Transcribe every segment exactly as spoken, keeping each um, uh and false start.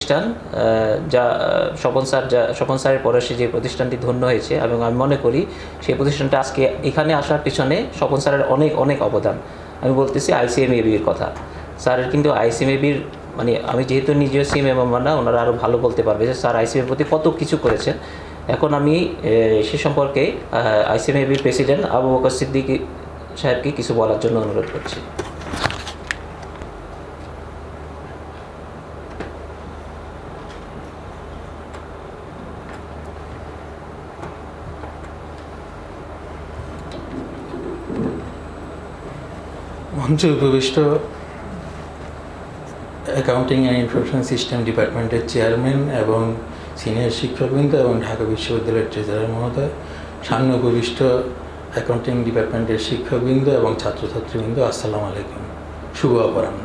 প্রতিষ্ঠান যা স্বপন স্যার যা স্বপন স্যারের পরে সে যে প্রতিষ্ঠানটি ধন্য হয়েছে এবং আমি মনে করি সেই প্রতিষ্ঠানটা আজকে এখানে আসার পিছনে স্বপন স্যারের অনেক অনেক অবদান। আমি বলতেছি আইসিএমএবির কথা। স্যারের কিন্তু আইসিএমএবির মানে আমি যেহেতু নিজেও সিএমএ মেম্বার না, ওনারা আরও ভালো বলতে পারবে যে স্যার আইসিএমের প্রতি কত কিছু করেছেন। এখন আমি সে সম্পর্কে আইসিএমএবির প্রেসিডেন্ট আবু বকর সিদ্দিকী সাহেবকে কিছু বলার জন্য অনুরোধ করছি। মঞ্চে উপবিষ্ট অ্যাকাউন্টিং অ্যান্ড ইনফরমেশন সিস্টেম ডিপার্টমেন্টের চেয়ারম্যান এবং সিনিয়র শিক্ষকবৃন্দ এবং ঢাকা বিশ্ববিদ্যালয়ের ট্রেজারার মহোদয়, সামনে উপবিষ্ট অ্যাকাউন্টিং ডিপার্টমেন্টের শিক্ষকবৃন্দ এবং ছাত্রছাত্রীবৃন্দ, আসসালামু আলাইকুম, শুভ অপরাহ্ন।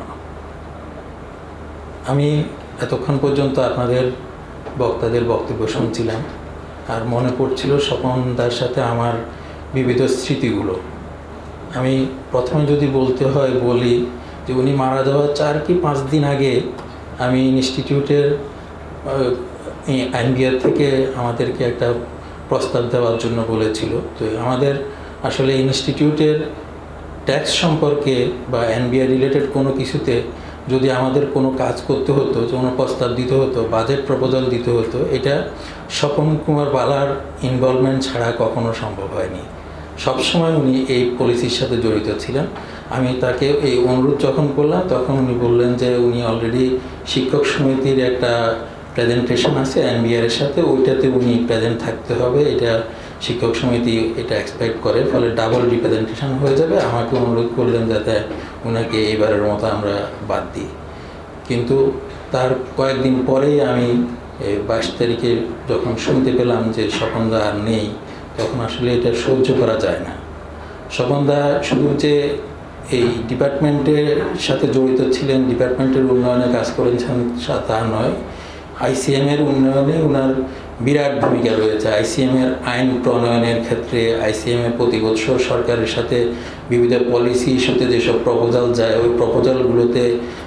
আমি এতক্ষণ পর্যন্ত আপনাদের বক্তাদের বক্তব্য শুনছিলাম আর মনে পড়ছিল স্বপনদার সাথে আমার বিবিধ স্মৃতিগুলো। আমি প্রথমে যদি বলতে হয় বলি যে উনি মারা যাওয়ার চার কি পাঁচ দিন আগে আমি ইনস্টিটিউটের এনবিআর থেকে আমাদেরকে একটা প্রস্তাব দেওয়ার জন্য বলেছিল। তো আমাদের আসলে ইনস্টিটিউটের ট্যাক্স সম্পর্কে বা এনবিআর রিলেটেড কোনো কিছুতে যদি আমাদের কোনো কাজ করতে হতো, কোনো প্রস্তাব দিতে হতো, বাজেট প্রপোজাল দিতে হতো, এটা স্বপন কুমার বালার ইনভলভমেন্ট ছাড়া কখনো সম্ভব হয়নি। সবসময় উনি এই পলিসির সাথে জড়িত ছিলেন। আমি তাকে এই অনুরোধ যখন করলাম তখন উনি বললেন যে উনি অলরেডি শিক্ষক সমিতির একটা প্রেজেন্টেশন আছে এনবিআরের সাথে, ওইটাতে উনি প্রেজেন্ট থাকতে হবে, এটা শিক্ষক সমিতি এটা এক্সপেক্ট করে, ফলে ডাবল রিপ্রেজেন্টেশন হয়ে যাবে। আমাকে অনুরোধ করলেন যাতে ওনাকে এইবারের মতো আমরা বাদ দিই। কিন্তু তার কয়েকদিন পরেই আমি বাইশ তারিখে যখন শুনতে পেলাম যে স্বপনদা আর নেই, তখন আসলে এটা সহ্য করা যায় না। স্বপনদা শুধু যে এই ডিপার্টমেন্টের সাথে জড়িত ছিলেন, ডিপার্টমেন্টের উন্নয়নে কাজ করেছেন তা নয়, আইসিএমের উন্নয়নে ওনার বিরাট ভূমিকা রয়েছে। আইসিএমের আইন প্রণয়নের ক্ষেত্রে আইসিএমের প্রতি বছর সরকারের সাথে বিবিধ পলিসি ইস্যুতে যেসব প্রপোজাল যায়, ওই প্রপোজালগুলোতে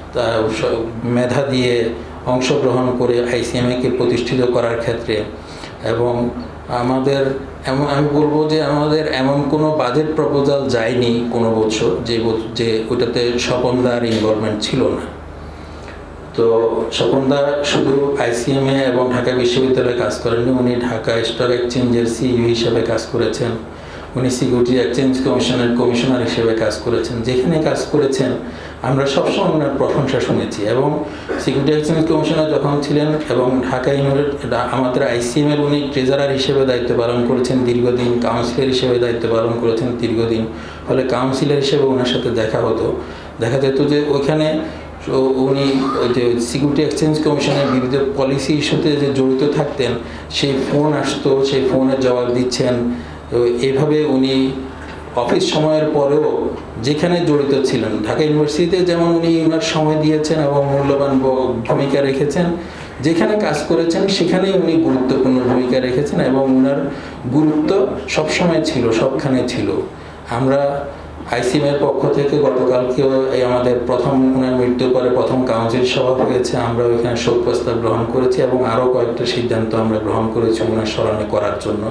মেধা দিয়ে অংশগ্রহণ করে আইসিএমএকে প্রতিষ্ঠিত করার ক্ষেত্রে, এবং আমাদের এমন আমি বলবো যে আমাদের এমন কোনো বাজেট প্রপোজাল যায়নি কোনো বছর যে যে ওটাতে স্বপনদার ইনভলভমেন্ট ছিল না। তো স্বপনদা শুধু আইসিএমএ এবং ঢাকা বিশ্ববিদ্যালয়ে কাজ করেননি, উনি ঢাকা স্টক এক্সচেঞ্জের সিইও হিসেবে কাজ করেছেন, উনি সিকিউরিটি এক্সচেঞ্জ কমিশনের কমিশনার হিসেবে কাজ করেছেন। যেখানে কাজ করেছেন আমরা সবসময় ওনার প্রশংসা শুনেছি। এবং সিকিউরিটি এক্সচেঞ্জ কমিশনার যখন ছিলেন এবং ঢাকা আমাদের আইসিএমের উনি ট্রেজারার হিসেবে দায়িত্ব পালন করেছেন দীর্ঘদিন, কাউন্সিলর হিসেবে দায়িত্ব পালন করেছেন দীর্ঘদিন। ফলে কাউন্সিলর হিসেবে ওনার সাথে দেখা হতো, দেখা যেত যে ওইখানে উনি যে সিকিউরিটি এক্সচেঞ্জ কমিশনের বিবিধ পলিসি ইস্যুতে যে জড়িত থাকতেন, সেই ফোন আসতো, সেই ফোনের জবাব দিচ্ছেন। এইভাবে উনি অফিস সময়ের পরেও যেখানে জড়িত ছিলেন, ঢাকা ইউনিভার্সিটিতে যেমন উনি ওনার সময় দিয়েছেন এবং মূল্যবান ভূমিকা রেখেছেন, যেখানে কাজ করেছেন সেখানেই উনি গুরুত্বপূর্ণ ভূমিকা রেখেছেন এবং ওনার গুরুত্ব সবসময় ছিল, সবখানে ছিল। আমরা আইসিএমের পক্ষ থেকে গতকালকেও এই আমাদের প্রথম ওনার মৃত্যুর পরে প্রথম কাউন্সিল সভা হয়েছে, আমরা ওইখানে শোক প্রস্তাব গ্রহণ করেছি এবং আরও কয়েকটা সিদ্ধান্ত আমরা গ্রহণ করেছি ওনার স্মরণে করার জন্য।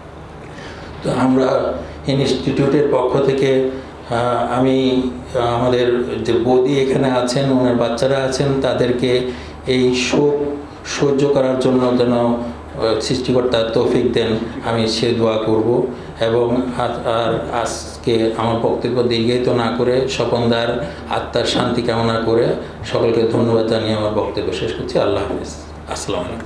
তো আমরা ইনস্টিটিউটের পক্ষ থেকে আমি আমাদের যে বৌদি এখানে আছেন, ওনার বাচ্চারা আছেন, তাদেরকে এই শোক সহ্য করার জন্য যেন সৃষ্টিকর্তা তৌফিক দেন, আমি সে দোয়া করব। এবং আর আজকে আমার বক্তব্য দীর্ঘায়িত না করে স্বপনদার আত্মার শান্তি কামনা করে সকলকে ধন্যবাদ জানিয়ে আমার বক্তব্য শেষ করছি। আল্লাহ হাফেজ, আসসালামু আলাইকুম।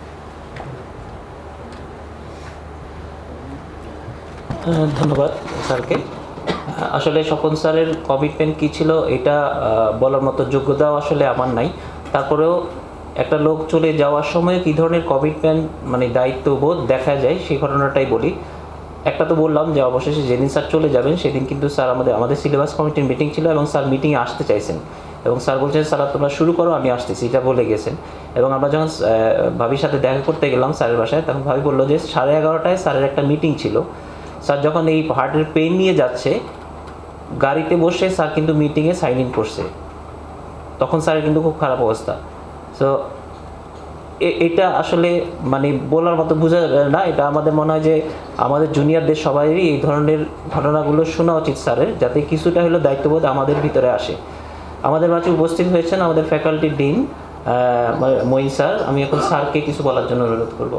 ধন্যবাদ স্যারকে। আসলে স্বপন স্যারের কমিটমেন্ট কী ছিল এটা বলার মতো যোগ্যতাও আসলে আমার নাই। তারপরেও একটা লোক চলে যাওয়ার সময় কী ধরনের কমিটমেন্ট মানে দায়িত্ববোধ দেখা যায় সেই ঘটনাটাই বলি। একটা তো বললাম যে অবশেষে যেদিন স্যার চলে যাবেন সেদিন কিন্তু স্যার আমাদের আমাদের সিলেবাস কমিটির মিটিং ছিল এবং স্যার মিটিংয়ে আসতে চাইছেন এবং স্যার বলছেন স্যার তোমরা শুরু করো, আমি আসতেছি, এটা বলে গেছেন। এবং আমরা যখন ভাবির সাথে দেখা করতে গেলাম স্যারের বাসায়, তখন ভাবি বললো যে সাড়ে এগারোটায় স্যারের একটা মিটিং ছিল। স্যার যখন এই হার্টের পেন নিয়ে যাচ্ছে গাড়িতে বসে স্যার কিন্তু মিটিংয়ে সাইন ইন করছে, তখন স্যারের কিন্তু খুব খারাপ অবস্থা। সো এ- এটা আসলে মানে বলার মতো বোঝা যায় না। এটা আমাদের মনে হয় যে আমাদের জুনিয়রদের সবারই এই ধরনের ঘটনাগুলো শোনা উচিত স্যারের, যাতে কিছুটা হলেও দায়িত্ববোধ আমাদের ভিতরে আসে। আমাদের মাঝে উপস্থিত হয়েছেন আমাদের ফ্যাকাল্টি ডিন মঈন স্যার। আমি এখন স্যারকে কিছু বলার জন্য অনুরোধ করব।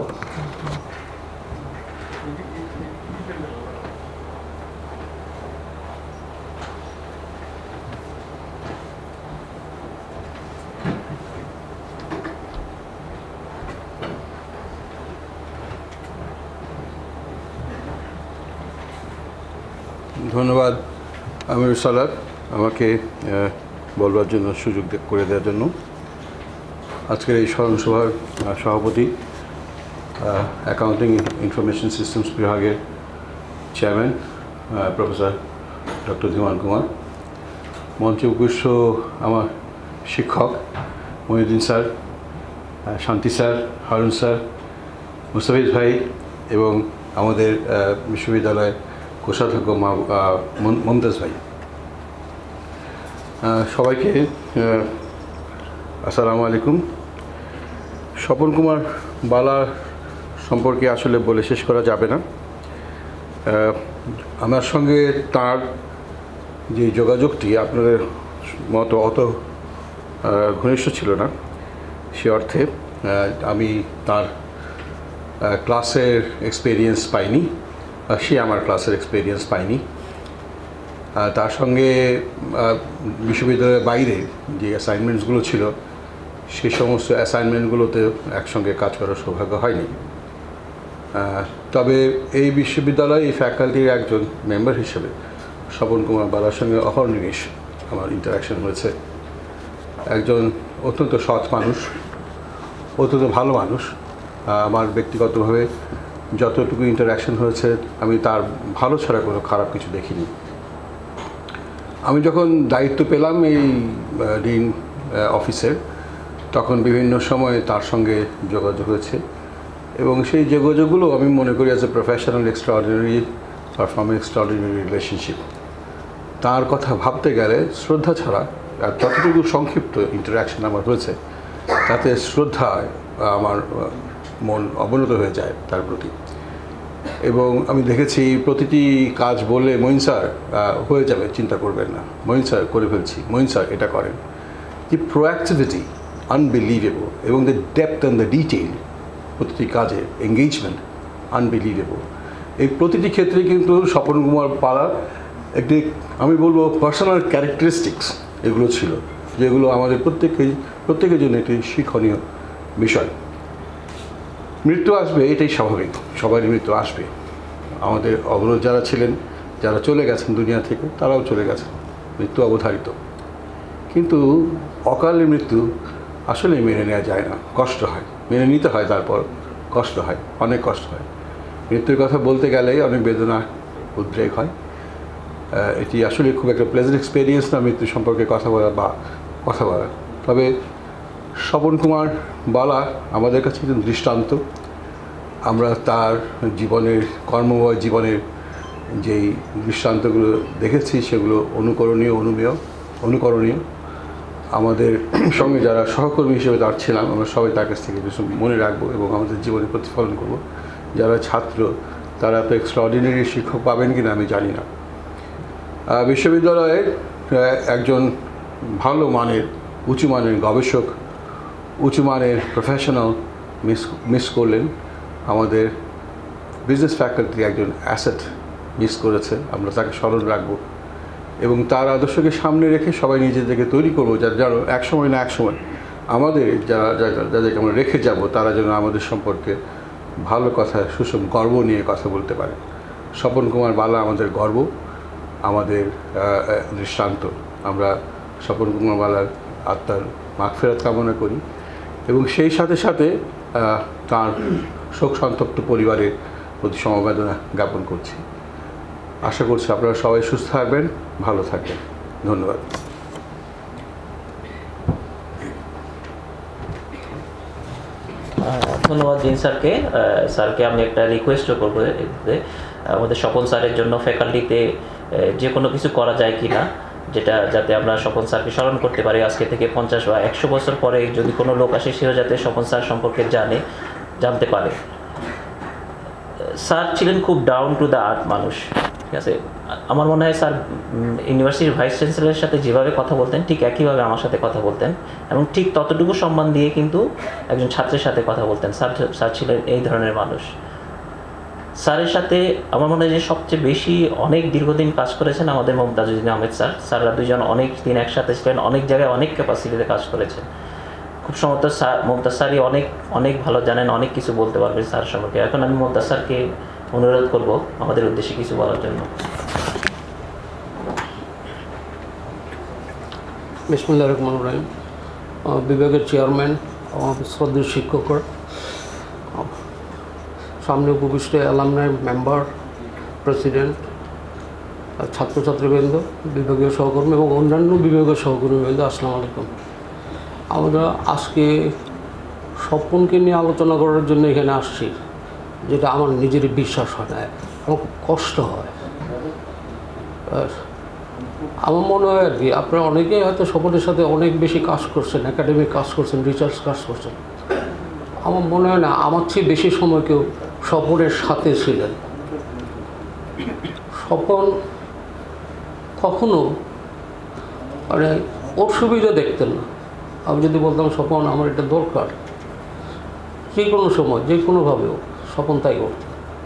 ধন্যবাদ আমিরুল সালাত আমাকে আহ, বলবার জন্য সুযোগ দে- করে দেওয়ার জন্য। আজকের এই স্মরণ সভার আহ, সভাপতি অ্যাকাউন্টিং ইনফরমেশন সিস্টেমস বিভাগের chairman professor doctor Dhiman Kumar, মঞ্চে উপস্থিত আমার শিক্ষক মহিউদ্দিন স্যার, আহ, শান্তি স্যার, হারুন স্যার, মুস্তাফিজ ভাই এবং আমাদের আহ, বিশ্ববিদ্যালয়ের কোষাধ্যক্ষ মা- আহ, মম- মমতাজ ভাই, আহ, সবাইকে আহ, আসসালামু আলাইকুম। স্বপন কুমার বালা সম্পর্কে আসলে বলে শেষ করা যাবে না। আহ, আমার সঙ্গে তার যে যোগাযোগটি আপনাদের মতো অত আহ, ঘনিষ্ঠ ছিল না, সে অর্থে আহ, আমি তার আহ, ক্লাসের এক্সপেরিয়েন্স পাইনি, আর সে আমার ক্লাসের এক্সপেরিয়েন্স পাইনি। আহ, তার সঙ্গে আহ, বিশ্ববিদ্যালয়ের বাইরে যে অ্যাসাইনমেন্টসগুলো ছিল সেই সমস্ত অ্যাসাইনমেন্টগুলোতে একসঙ্গে কাজ করার সৌভাগ্য হয়নি। আহ, তবে এই বিশ্ববিদ্যালয়ে এই ফ্যাকাল্টির একজন মেম্বার হিসেবে স্বপন কুমার বালার সঙ্গে অহর্নিমেষ আমার ইন্টারাকশন হয়েছে। একজন অত্যন্ত সৎ মানুষ, অত্যন্ত ভালো মানুষ। আহ, আমার ব্যক্তিগতভাবে যতটুকু ইন্টারাকশন হয়েছে আমি তার ভালো ছাড়া কোনো খারাপ কিছু দেখিনি। আমি যখন দায়িত্ব পেলাম এই ডিন অফিসের, তখন বিভিন্ন সময়ে তার সঙ্গে যোগাযোগ হয়েছে এবং সেই যোগাযোগগুলো আমি মনে করি অ্যাজ এ প্রফেশনাল এক্সট্রাঅর্ডিনারি আর ফ্রম এক্সট্রাঅর্ডিনারি রিলেশনশিপ। তার কথা ভাবতে গেলে শ্রদ্ধা ছাড়া আর যতটুকু সংক্ষিপ্ত ইন্টারাকশন আমার হয়েছে তাতে শ্রদ্ধায় আমার আহ, মন অবনত হয়ে যায় তার প্রতি। এবং আমি দেখেছি প্রতিটি কাজ বললে মঈন স্যার আহ, হয়ে যাবে, চিন্তা করবেন না, মঈন স্যার করে ফেলছি, মঈন স্যার এটা করেন। যে প্রোঅ্যাক্টিভিটি আনবিলিভেবল এবং the depth and the detail, প্রতিটি কাজে এঙ্গেজমেন্ট আনবিলিভেবল। এই প্রতিটি ক্ষেত্রে কিন্তু স্বপন কুমার পালার একটি আমি বলবো পার্সোনাল ক্যারেক্টারিস্টিক্স এগুলো ছিল, যেগুলো আমাদের প্রত্যেকেই প্রত্যেকের জন্য একটি শিক্ষণীয় বিষয়। মৃত্যু আসবে, এটাই স্বাভাবিক, সবারই মৃত্যু আসবে। আমাদের অগ্রজ যারা ছিলেন, যারা চলে গেছেন দুনিয়া থেকে, তারাও চলে গেছেন, মৃত্যু অবধারিত। কিন্তু অকালে মৃত্যু আসলে মেনে নেওয়া যায় না, কষ্ট হয়, মেনে নিতে হয়, তারপর কষ্ট হয়, অনেক কষ্ট হয়। মৃত্যুর কথা বলতে গেলেই অনেক বেদনা উদ্রেক হয়। আহ, এটি আসলে খুব একটা প্লেজেন্ট এক্সপিরিয়েন্স না মৃত্যু সম্পর্কে কথা বলা বা কথা বলা। তবে স্বপন কুমার বালা আমাদের কাছে একজন দৃষ্টান্ত। আমরা তার জীবনের কর্মময় জীবনের যেই দৃষ্টান্তগুলো দেখেছি সেগুলো অনুকরণীয়, অনুমেয়, অনুকরণীয়। আমাদের সঙ্গে যারা সহকর্মী হিসেবে তার ছিলাম, আমরা সবাই তার কাছ থেকে কিছু মনে রাখবো এবং আমাদের জীবনে প্রতিফলন করব। যারা ছাত্র তারা তো এক্সট্রাঅর্ডিনারি শিক্ষক পাবেন কিনা আমি জানি না। আহ, বিশ্ববিদ্যালয়ে আহ, একজন ভালো মানের, উঁচু মানের গবেষক, উঁচু মানের প্রফেশনাল মিস মিস করলেন। আমাদের বিজনেস ফ্যাকাল্টি একজন অ্যাসেট মিস করেছে, আমরা তাকে স্মরণ রাখবো এবং তার আদর্শকে সামনে রেখে সবাই নিজেদেরকে তৈরি করবো, যার যেন এক সময় না এক সময় আমাদের যারা যাদেরকে আমরা রেখে যাব তারা যেন আমাদের সম্পর্কে ভালো কথা, সুষম গর্ব নিয়ে কথা বলতে পারে। স্বপন কুমার বালা আমাদের গর্ব, আমাদের দৃষ্টান্ত। আমরা স্বপন কুমার বালার আত্মার মাগফিরাত কামনা করি এবং সেই সাথে সাথে তার শোক সন্তপ্ত পরিবারের প্রতি সমবেদনা জ্ঞাপন করছি। আশা করছি আপনারা সবাই সুস্থ থাকবেন, ভালো থাকবেন। ধন্যবাদ। ধন্যবাদ জিন স্যারকে। স্যারকে আমি একটা রিকোয়েস্টও করবো, আমাদের স্বপন স্যারের জন্য ফ্যাকাল্টিতে যে কোনো কিছু করা যায় কি না, যেটা যাতে আমরা স্বপন স্যারকে স্মরণ করতে পারি আজকে থেকে পঞ্চাশ বা একশো বছর পরে যদি কোনো লোক আসে সেও যাতে স্বপন স্যার সম্পর্কে জানে জানতে পারে। স্যার ছিলেন খুব ডাউন টু দ্য আর্থ মানুষ, ঠিক আছে। আমার মনে হয় স্যার ইউনিভার্সিটির ভাইস চ্যান্সেলরের সাথে যেভাবে কথা বলতেন ঠিক একইভাবে আমার সাথে কথা বলতেন এবং ঠিক ততটুকু সম্মান দিয়ে কিন্তু একজন ছাত্রের সাথে কথা বলতেন। স্যার স্যার ছিলেন এই ধরনের মানুষ। স্যারের সাথে আমার মনে হয় যে সবচেয়ে বেশি অনেক দীর্ঘদিন কাজ করেছেন আমাদের মমতাজউদ্দিন আহমেদ স্যার। স্যাররা দুজন অনেক দিন একসাথে ছিলেন, অনেক জায়গায় অনেক ক্যাপাসিটিতে কাজ করেছেন। খুব সম্ভবত স্যার মমতাজ স্যারই অনেক অনেক ভালো জানেন, অনেক কিছু বলতে পারবেন স্যার সম্পর্কে। এখন আমি মমতাজ স্যারকে অনুরোধ করব আমাদের উদ্দেশ্যে কিছু বলার জন্য। বিসমিল্লাহির রহমানির রহিম। বিভাগের চেয়ারম্যান, শ্রদ্ধেয় শিক্ষকরা, সামনে উপবিষ্ট অ্যালামনাই মেম্বার, প্রেসিডেন্ট, ছাত্রছাত্রীবৃন্দ, বিভাগীয় সহকর্মী এবং অন্যান্য বিভাগীয় সহকর্মীবৃন্দ, আসসালামু আলাইকুম। আমরা আজকে স্বপনকে নিয়ে আলোচনা করার জন্য এখানে আসছি, যেটা আমার নিজেরই বিশ্বাস হয় না, আমার খুব কষ্ট হয়। আমার মনে হয় আর কি আপনারা অনেকেই হয়তো স্বপনের সাথে অনেক বেশি কাজ করছেন, একাডেমিক কাজ করছেন, রিসার্চ কাজ করছেন। আমার মনে হয় না আমার চেয়ে বেশি সময় কেউ স্বপনের সাথে ছিলেন। স্বপন কখনো মানে ওর সুবিধা দেখতেন না। আমি যদি বলতাম স্বপন আমার এটা দরকার, যে কোনো সময় যে কোনোভাবেও স্বপন তাই করত।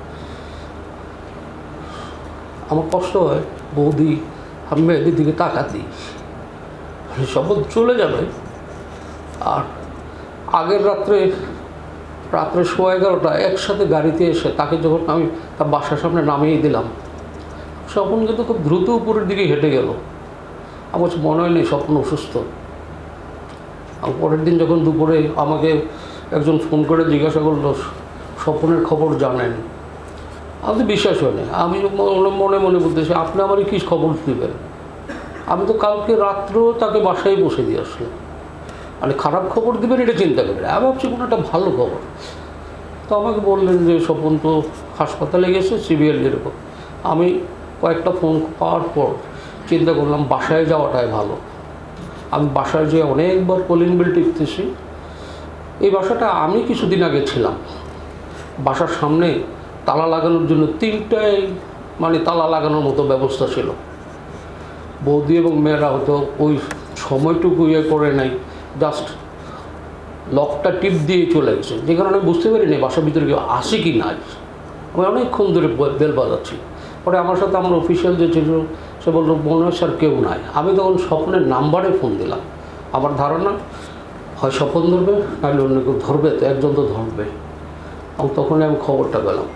আমার কষ্ট হয় বৌদি আমি মেয়েদের দিকে তাকাতেই, স্বপন চলে যাবে আর আগের রাত্রে রাত্রে সোয়া এগারোটা একসাথে গাড়িতে এসে তাকে যখন আমি তার বাসার সামনে নামিয়ে দিলাম, স্বপন কিন্তু খুব দ্রুত উপরের দিকে হেঁটে গেল। আমার মনে হয়নি স্বপ্ন অসুস্থ। পরের দিন যখন দুপুরে আমাকে একজন ফোন করে জিজ্ঞাসা করলো স্বপনের খবর জানেন, আমি তো বিশ্বাস হয়নি। আমি মনে মনে বলতেছি আপনি আমার কী খবর দেবেন? আমি তো কালকে রাত্রেও তাকে বাসায় বসে দিয়ে আসলাম, মানে খারাপ খবর দেবেন এটা চিন্তা করি। আমি ভাবছি কোনো একটা ভালো খবর। তো আমাকে বললেন যে স্বপন তো হাসপাতালে গেছে সিভিয়ার এরকম। আমি কয়েকটা ফোন পাওয়ার পর চিন্তা করলাম বাসায় যাওয়াটাই ভালো। আমি বাসায় যেয়ে অনেকবার কলিং বেল টিপতেছি। এই বাসাটা আমি কিছুদিন আগে ছিলাম, বাসার সামনে তালা লাগানোর জন্য তিনটায় মানে তালা লাগানোর মতো ব্যবস্থা ছিল। বৌদি এবং মেয়েরা হয়তো ওই সময়টুকু ইয়ে করে নাই, জাস্ট লকটা টিপ দিয়ে চলে গেছে, যে কারণে আমি বুঝতে পারিনি বাসার ভিতরে কেউ আসে কি নাই। আমি অনেকক্ষণ ধরে বেল বাজাচ্ছি। পরে আমার সাথে আমার অফিসিয়াল যে ছিল সে বললো মনে হয় স্যার কেউ নাই। আমি তখন স্বপনের নাম্বারে ফোন দিলাম। আমার ধারণা হয় স্বপন ধরবে নাহলে অন্য কেউ ধরবে, তো একজন তো ধরবে। এবং তখনই আমি খবরটা পেলাম।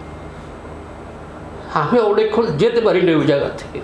আমি অনেকক্ষণ যেতে পারিনি ওই জায়গা থেকে।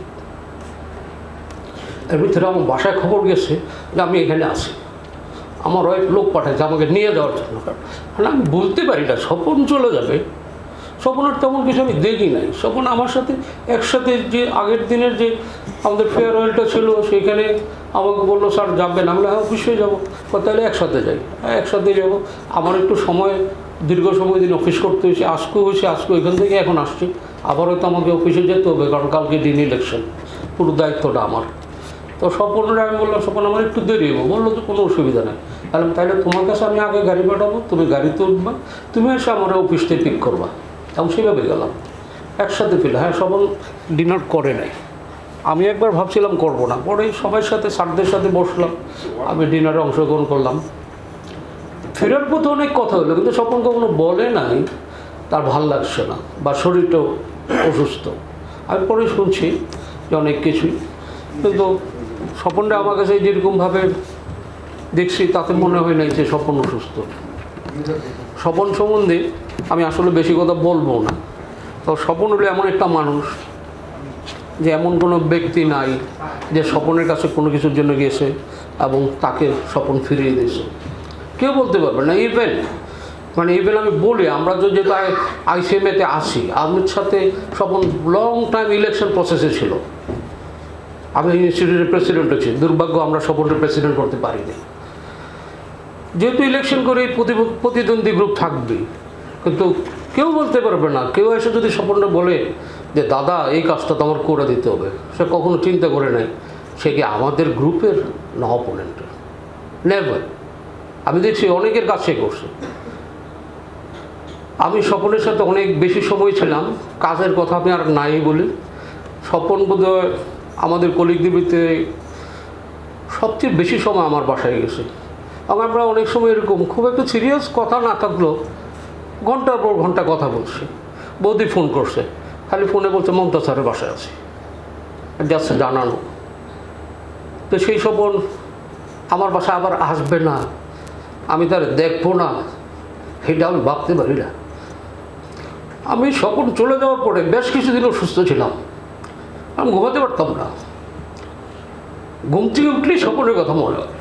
এর ভিতরে আমার বাসায় খবর গেছে যে আমি এখানে আসি। আমার ওয়াইফ লোক পাঠাচ্ছে আমাকে নিয়ে যাওয়ার জন্য, কারণ আমি বুঝতে পারি না স্বপন চলে যাবে। স্বপনের তেমন কিছু আমি দেখি নাই। স্বপন আমার সাথে একসাথে যে আগের দিনের যে আমাদের ফেয়ারওয়েলটা ছিল সেখানে আমাকে বললো স্যার যাবেন, আমি হ্যাঁ অবশ্যই যাবো। তাহলে একসাথে যাই, হ্যাঁ একসাথে যাবো। আমার একটু সময় দীর্ঘ সময় দিন অফিস করতে হয়েছে, আজকেও হয়েছে, আজকে ওইখান থেকে এখন আসছি। আবার হয়তো আমাকে অফিসে যেতে হবে কারণ কালকে দিন ইলেকশন, পুরো দায়িত্বটা আমার। তো স্বপনরা আমি বললাম স্বপন আমার একটু দেরি হবো। বললো তো কোনো অসুবিধা নেই। তাহলে তাহলে তোমার কাছে আমি আগে গাড়ি পাঠাবো, তুমি গাড়িতে উঠবা, তুমি এসে আমার অফিস থেকে পিক করবা। এবং সেভাবে গেলাম একসাথে ফিরে। হ্যাঁ স্বপন ডিনার করে নাই। আমি একবার ভাবছিলাম করবো না, পরে সবার সাথে স্যারদের সাথে বসলাম, আমি ডিনারে অংশগ্রহণ করলাম। ফেরার পথে অনেক কথা হলো, কিন্তু স্বপন কখনো বলে নাই তার ভাল লাগছে না বা শরীরটাও অসুস্থ। আমি পরে শুনছি যে অনেক কিছুই, কিন্তু স্বপনটা আমার কাছে যেরকমভাবে দেখছি তাতে মনে হয় নাই যে স্বপন অসুস্থ। স্বপন সম্বন্ধে আমি আসলে বেশি কথা বলবো না। তো স্বপন হলো এমন একটা মানুষ যে এমন কোনো ব্যক্তি নাই যে স্বপনের কাছে কোনো কিছুর জন্য গেছে এবং তাকে স্বপন ফিরিয়ে দিয়েছে, কেউ বলতে পারবে না। ইভেন মানে ইভেন আমি বলি আমরা যেহেতু আইসিএমএতে আসি, আমার সাথে স্বপন লং টাইম ইলেকশন প্রসেসে ছিল। আমি ইনস্টিটিউটের প্রেসিডেন্ট আছি, দুর্ভাগ্য আমরা স্বপনের প্রেসিডেন্ট করতে পারিনি। যেহেতু ইলেকশন করে প্রতিদ্বন্দ্বী গ্রুপ থাকবে, কিন্তু কেউ বলতে পারবে না। কেউ এসে যদি স্বপনটা বলে যে দাদা এই কাজটা তো আমার করে দিতে হবে, সে কখনো চিন্তা করে নাই সে কি আমাদের গ্রুপের না অপোনেন্টের? নেভার। আমি দেখছি অনেকের কাছে করছে। আমি স্বপনের সাথে অনেক বেশি সময় ছিলাম, কাজের কথা আমি আর নাই বলি। স্বপন বোধহয় আমাদের কলিগদের ভিতরে সবচেয়ে বেশি সময় আমার বাসায় গেছে। আমরা অনেক সময় এরকম খুব একটা সিরিয়াস কথা না থাকলেও ঘন্টার পর ঘন্টা কথা বলছে। বৌদি ফোন করছে, খালি ফোনে বলছে মমতাজ স্যারের বাসায় আছে, যাচ্ছে জানানো। তো সেই স্বপন আমার বাসায় আবার আসবে না, আমি তার দেখবো না, সেটা আমি ভাবতে পারি না। আমি স্বপন চলে যাওয়ার পরে বেশ কিছুদিন অসুস্থ ছিলাম, আমি ঘুমাতে পারতাম না। ঘুম থেকে উঠলেই স্বপনের কথা মনে হয়।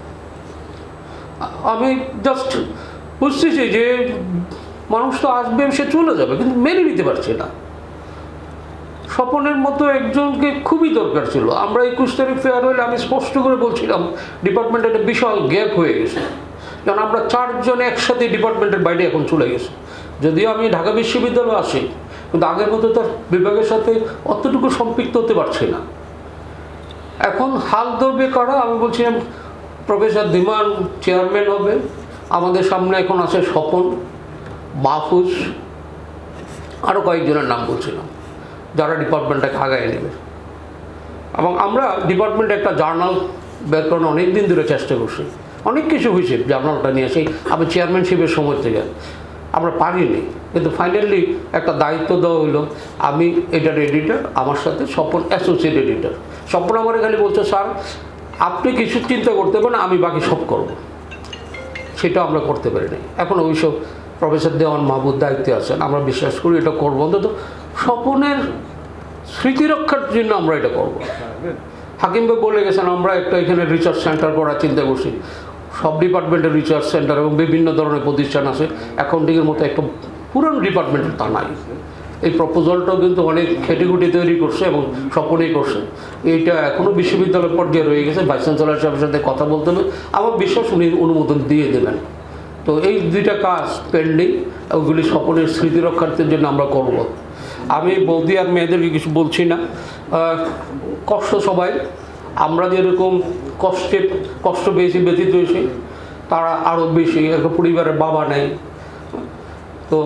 আমি জাস্ট বুঝতেছি যে মানুষ তো আসবে, সে চলে যাবে, কিন্তু মেনে নিতে পারছি না। স্বপনের মতো একজনকে খুবই দরকার ছিল। আমরা একুশ তারিখ ফেয়ার হলে আমি স্পষ্ট করে বলছিলাম ডিপার্টমেন্টে একটা বিশাল গ্যাপ হয়ে গেছে, কারণ আমরা চারজন একসাথে ডিপার্টমেন্টের বাইরে এখন চলে গেছি। যদিও আমি ঢাকা বিশ্ববিদ্যালয়ে আসি, কিন্তু আগের মতো তার বিভাগের সাথে অতটুকু সম্পৃক্ত হতে পারছি না। এখন হাল ধরবে কারা? আমি বলছিলাম প্রফেসর ধীমান চেয়ারম্যান হবে, আমাদের সামনে এখন আছে স্বপন, মাহফুজ, আরও কয়েকজনের নাম বলছিলাম যারা ডিপার্টমেন্টটাকে আগায় নেবে। এবং আমরা ডিপার্টমেন্টে একটা জার্নাল বের করানো অনেক দিন ধরে চেষ্টা করছি, অনেক কিছু হয়েছে জার্নালটা নিয়ে। সেই আমি চেয়ারম্যানশিপের সময় থেকে আমরা পারিনি, কিন্তু ফাইনালি একটা দায়িত্ব দেওয়া হলো। আমি এটার এডিটর, আমার সাথে স্বপন অ্যাসোসিয়েট এডিটর। স্বপন আমার খালি বলছে স্যার আপনি কিছু চিন্তা করতে পারেন, আমি বাকি সব করব। সেটা আমরা করতে পারিনি। এখন অবশ্য প্রফেসর দেওয়ান মাহবুব দায়িত্বে আছেন, আমরা বিশ্বাস করি এটা করবো, অন্তত স্বপনের স্মৃতি রক্ষার জন্য আমরা এটা করবো। হাকিম ভাই বলে গেছেন আমরা একটা এখানে রিসার্চ সেন্টার করার চিন্তা করছি। সব ডিপার্টমেন্টের রিসার্চ সেন্টার এবং বিভিন্ন ধরনের প্রতিষ্ঠান আছে, অ্যাকাউন্টিংয়ের মতো একটা পুরানো ডিপার্টমেন্টের তা নাই। এই প্রপোজালটাও কিন্তু অনেক খেটেখুটি তৈরি করছে এবং স্বপনেই করছে। এইটা এখনও বিশ্ববিদ্যালয় পর্যায়ে রয়ে গেছে, ভাইস চ্যান্সেলর সাহেবের সাথে কথা বলতে হবে, আমার বিশ্বাস উনি অনুমোদন দিয়ে দেবেন। তো এই দুইটা কাজ পেন্ডিং, ওগুলি স্বপনের স্মৃতি রক্ষার্থের জন্য আমরা করব। আমি বৌদি আর মেয়েদেরকে কিছু বলছি না, কষ্ট সবাই, আমরা যেরকম কষ্টে কষ্ট পেয়েছি, ব্যথিত হয়েছি, তারা আরও বেশি। একটা পরিবারের বাবা নেই, তো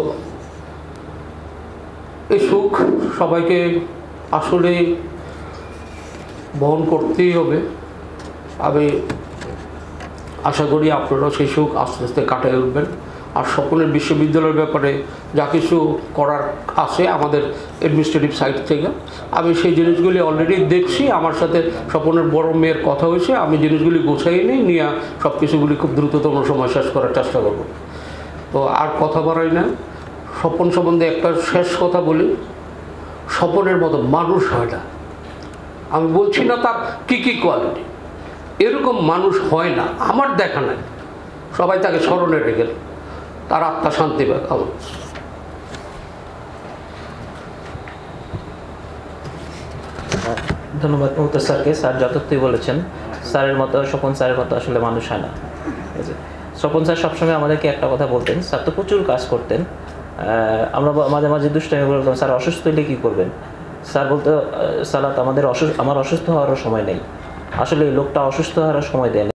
এই সুখ সবাইকে আসলে বহন করতেই হবে। আমি আশা করি আপনারা সেই সুখ আস্তে আস্তে কাটিয়ে উঠবেন। আর স্বপনের বিশ্ববিদ্যালয়ের ব্যাপারে যা কিছু করার আছে আমাদের অ্যাডমিনিস্ট্রেটিভ সাইড থেকে, আমি সেই জিনিসগুলি অলরেডি দেখছি। আমার সাথে স্বপনের বড় মেয়ের কথা হয়েছে, আমি জিনিসগুলি গোছাই নিই, নিয়ে সব কিছুগুলি খুব দ্রুততম সময় শেষ করার চেষ্টা করব। তো আর কথা বাড়াই না, স্বপন সম্বন্ধে একটা শেষ কথা বলি, স্বপনের মতো মানুষ হয় না। আমি বলছি না তার কী কী কোয়ালিটি, এরকম মানুষ হয় না, আমার দেখা নাই। সবাই তাকে স্মরণে রেখে তার আত্মা শান্তি পায়। ধন্যবাদ মমতাজ স্যারকে। স্যার যথার্থই বলেছেন, স্যারের মতো স্বপন স্যারের মতো আসলে মানুষ হয় না। ঠিক আছে, স্বপন স্যার সবসময় আমাদেরকে একটা কথা বলতেন, স্যার তো প্রচুর কাজ করতেন, আমরা মাঝে মাঝে দুষ্টামি বলতাম স্যার অসুস্থ হলে কী করবেন। স্যার বলতো সালাত আমাদের অসুস্থ আমার অসুস্থ হওয়ারও সময় নেই। আসলে এই লোকটা অসুস্থ হওয়ারও সময় দেয়